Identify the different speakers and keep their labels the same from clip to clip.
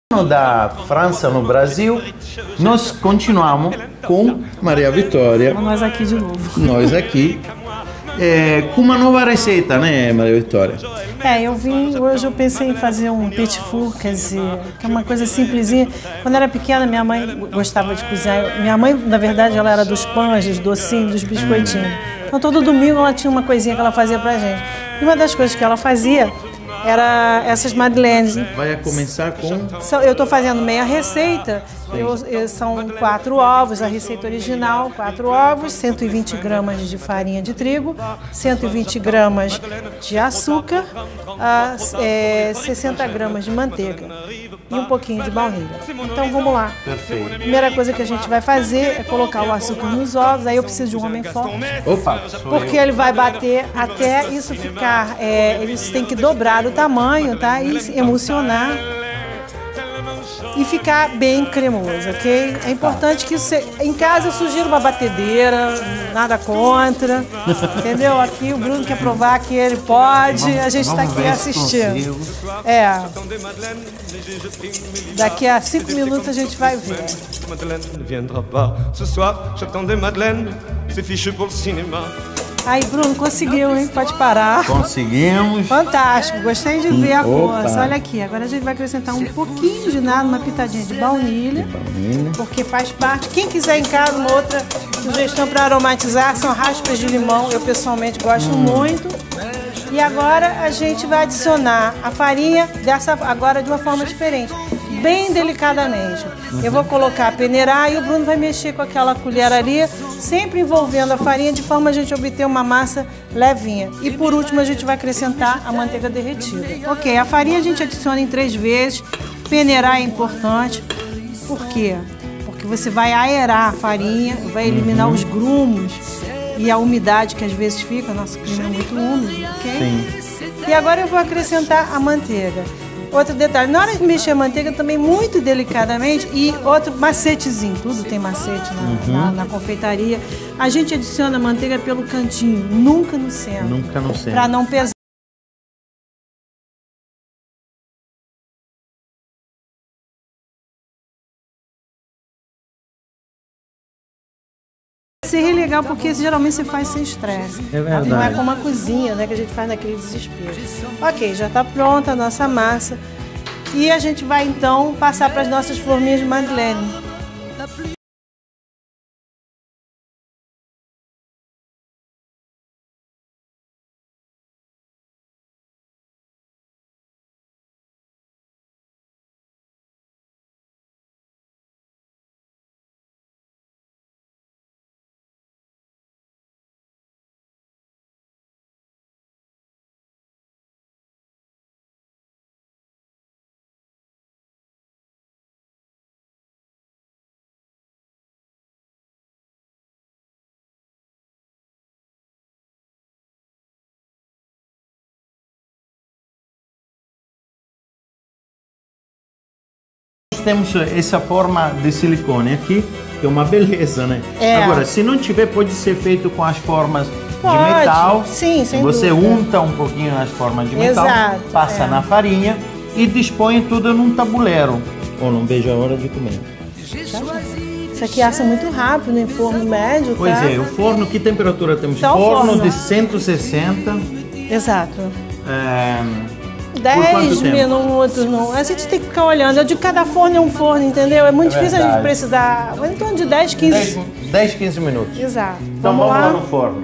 Speaker 1: Da França no Brasil, nós continuamos com Maria Vitória.
Speaker 2: Nós aqui de novo.
Speaker 1: Nós aqui. Com uma nova receita, né, Maria Vitória?
Speaker 2: Hoje eu pensei em fazer um petit four, quer dizer, que é uma coisa simplesinha. Quando eu era pequena, minha mãe gostava de cozinhar. Minha mãe, na verdade, ela era dos pães, dos docinhos, dos biscoitinhos. Então, todo domingo ela tinha uma coisinha que ela fazia pra gente. E uma das coisas que ela fazia era essas madeleines.
Speaker 1: Vai começar com...
Speaker 2: Eu estou fazendo meia receita. São 4 ovos, a receita original, 4 ovos, 120 gramas de farinha de trigo, 120 gramas de açúcar, 60 gramas de manteiga e um pouquinho de baunilha. Então vamos lá.
Speaker 1: Perfeito.
Speaker 2: A primeira coisa que a gente vai fazer é colocar o açúcar nos ovos, aí eu preciso de um homem forte.
Speaker 1: Opa!
Speaker 2: Porque ele vai bater até isso ficar, eles têm que dobrar o tamanho, tá? E emulsionar. E ficar bem cremoso, ok? É importante que você... Em casa eu sugiro uma batedeira, nada contra, entendeu? Aqui o Bruno quer provar que ele pode, a gente está aqui assistindo. Daqui a 5 minutos a gente vai ver. Aí, Bruno, conseguiu, hein? Pode parar.
Speaker 1: Conseguimos.
Speaker 2: Fantástico, gostei de ver a força. Olha aqui, agora a gente vai acrescentar um pouquinho de nada, uma pitadinha de baunilha, porque faz parte. Quem quiser em casa, uma outra sugestão para aromatizar são raspas de limão. Eu pessoalmente gosto muito. E agora a gente vai adicionar a farinha agora de uma forma diferente, bem delicadamente. Eu vou colocar, peneirar, e o Bruno vai mexer com aquela colher ali, sempre envolvendo a farinha, de forma a gente obter uma massa levinha. E por último a gente vai acrescentar a manteiga derretida. Ok, a farinha a gente adiciona em 3 vezes, peneirar é importante. Por quê? Porque você vai aerar a farinha, vai eliminar os grumos e a umidade que às vezes fica, nosso clima é muito úmido, ok?
Speaker 1: Sim.
Speaker 2: E agora eu vou acrescentar a manteiga. Outro detalhe, na hora de mexer a manteiga também muito delicadamente, e outro macetezinho, tudo tem macete na confeitaria, a gente adiciona a manteiga pelo cantinho, nunca no centro.
Speaker 1: Nunca no centro.
Speaker 2: Para não pesar. Seria legal porque geralmente você faz sem estresse.
Speaker 1: É verdade.
Speaker 2: Não é como a cozinha, né, que a gente faz naquele desespero. Ok, já está pronta a nossa massa. E a gente vai então passar para as nossas forminhas de madeleine.
Speaker 1: Temos essa forma de silicone aqui, que é uma beleza, né? Agora, se não tiver, pode ser feito com as formas de metal.
Speaker 2: Sim, sem
Speaker 1: Você
Speaker 2: dúvida.
Speaker 1: unta um pouquinho nas formas de metal,
Speaker 2: Exato,
Speaker 1: passa na farinha e dispõe tudo num tabuleiro. Ou não vejo a hora de comer.
Speaker 2: Isso aqui assa muito rápido em forno médio,
Speaker 1: Pois
Speaker 2: tá?
Speaker 1: o forno, que temperatura temos?
Speaker 2: Então,
Speaker 1: forno
Speaker 2: forno
Speaker 1: de 160.
Speaker 2: Exato.
Speaker 1: Por
Speaker 2: 10
Speaker 1: quanto tempo?
Speaker 2: minutos, não. A gente tem que ficar olhando. De cada forno é um forno, entendeu? É muito difícil a gente precisar. Em torno de 10, 15.
Speaker 1: 10, 15 minutos.
Speaker 2: Exato.
Speaker 1: Então vamos lá no forno.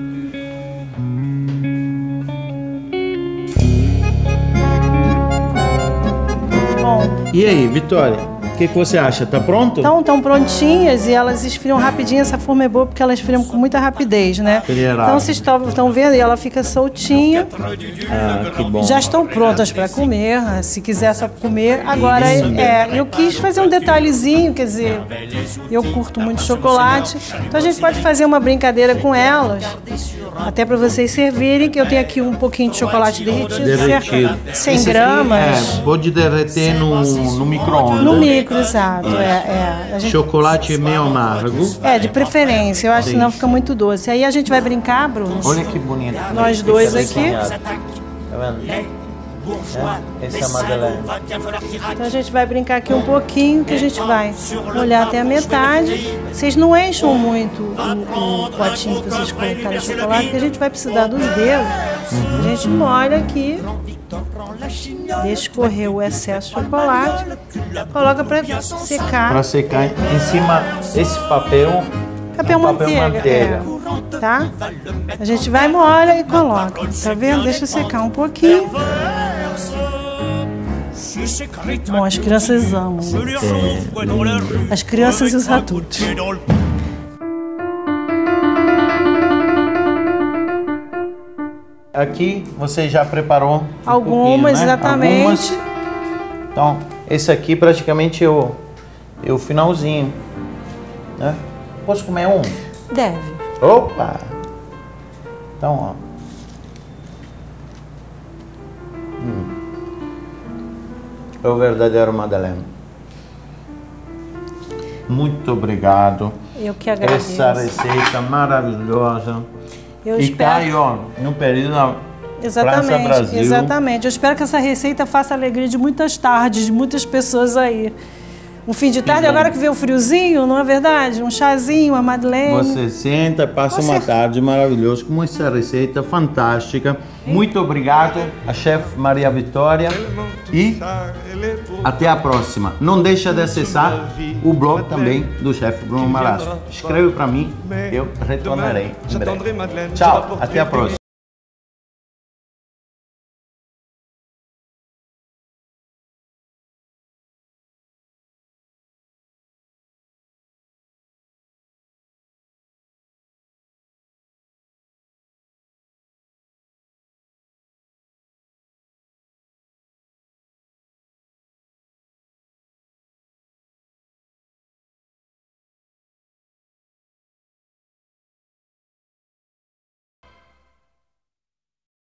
Speaker 2: Bom.
Speaker 1: E aí, Vitória? O que você acha? Tá pronto?
Speaker 2: Então, estão prontinhas e elas esfriam rapidinho. Essa forma é boa porque elas esfriam com muita rapidez, né? Então, vocês estão vendo e ela fica soltinha.
Speaker 1: Ah, que bom.
Speaker 2: Já estão prontas para comer, né? Se quiser só comer. Agora, eu quis fazer um detalhezinho, quer dizer, eu curto muito chocolate. Então, a gente pode fazer uma brincadeira com elas, até para vocês servirem, que eu tenho aqui um pouquinho de chocolate derretido. Cerca de 100 gramas.
Speaker 1: Pode derreter no micro-ondas.
Speaker 2: No micro, exato. A gente...
Speaker 1: Chocolate meio amargo.
Speaker 2: De preferência. Eu acho que senão fica muito doce. Aí a gente vai brincar, Bruno.
Speaker 1: Olha que bonito.
Speaker 2: Nós dois aqui.
Speaker 1: Tá vendo? Essa é a madeleine.
Speaker 2: Então a gente vai brincar aqui um pouquinho, que a gente vai molhar até a metade. Vocês não enchem muito o potinho para vocês colocarem chocolate, porque a gente vai precisar dos dedos. A gente molha aqui, deixa escorrer o excesso de chocolate, coloca para secar.
Speaker 1: Para secar em cima esse papel manteiga.
Speaker 2: Tá? A gente vai, molha e coloca. Tá vendo? Deixa secar um pouquinho. Bom, as crianças amam. As crianças e os adultos.
Speaker 1: Aqui você já preparou
Speaker 2: algumas, né? Exatamente.
Speaker 1: Algumas. Então, esse aqui praticamente é o finalzinho, né? Posso comer um?
Speaker 2: Deve.
Speaker 1: Opa! Então, ó. É o verdadeiro madeleine. Muito obrigado.
Speaker 2: Eu que agradeço.
Speaker 1: Essa receita maravilhosa.
Speaker 2: Eu
Speaker 1: espero... tá aí, ó, no período da França Brasil.
Speaker 2: Exatamente. Eu espero que essa receita faça a alegria de muitas tardes, de muitas pessoas aí. Um fim de tarde, agora que vem o friozinho, não é verdade? Um chazinho, uma madeleine.
Speaker 1: Você senta, passa uma tarde maravilhosa com essa receita fantástica. Muito obrigado a chefe Maria Vitória e até a próxima. Não deixa de acessar o blog também do chefe Bruno Marasco. Escreve para mim, eu retornarei em breve. Tchau, até a próxima.